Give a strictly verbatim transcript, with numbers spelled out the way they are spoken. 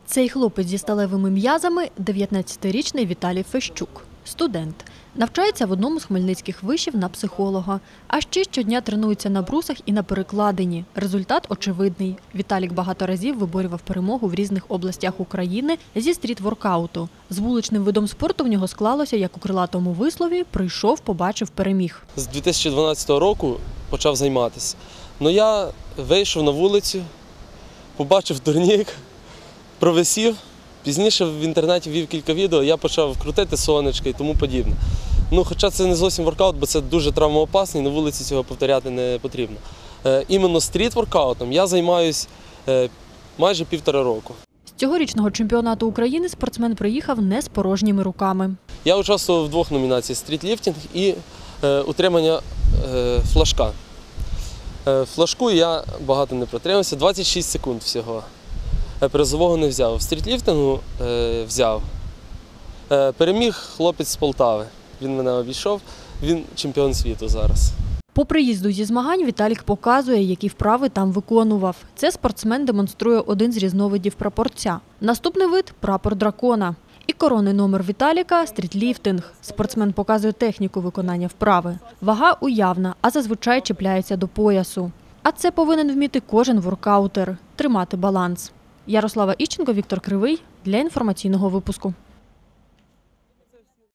Цей хлопець зі сталевими м'язами – дев'ятнадцятирічний Віталій Фещук. Студент. Навчається в одному з хмельницьких вишів на психолога. А ще щодня тренується на брусах і на перекладині. Результат очевидний. Віталік багато разів виборював перемогу в різних областях України зі стріт-воркауту. З вуличним видом спорту в нього склалося, як у крилатому вислові – прийшов, побачив, переміг. З дві тисячі дванадцятого року почав займатися. Ну я вийшов на вулицю, побачив турнік, провисів. Пізніше в інтернеті вів кілька відео, я почав крутити сонечки і тому подібне. Ну, хоча це не зовсім воркаут, бо це дуже травмоопасно і на вулиці цього повторяти не потрібно. Е, іменно стріт-воркаутом я займаюся е, майже півтора року. З цьогорічного чемпіонату України спортсмен приїхав не з порожніми руками. Я участвував в двох номінаціях – стрітліфтинг і е, утримання е, флажка. Е, флажку я багато не протримався, двадцять шість секунд всього. Призового не взяв. В стрітліфтингу е, взяв. Е, переміг хлопець з Полтави. Він мене обійшов, він чемпіон світу зараз. По приїзду зі змагань Віталік показує, які вправи там виконував. Це спортсмен демонструє один з різновидів прапорця. Наступний вид – прапор дракона. І коронний номер Віталіка – стрітліфтинг. Спортсмен показує техніку виконання вправи. Вага уявна, а зазвичай чіпляється до поясу. А це повинен вміти кожен воркаутер – тримати баланс. Ярослава Іщенко, Віктор Кривий для інформаційного випуску.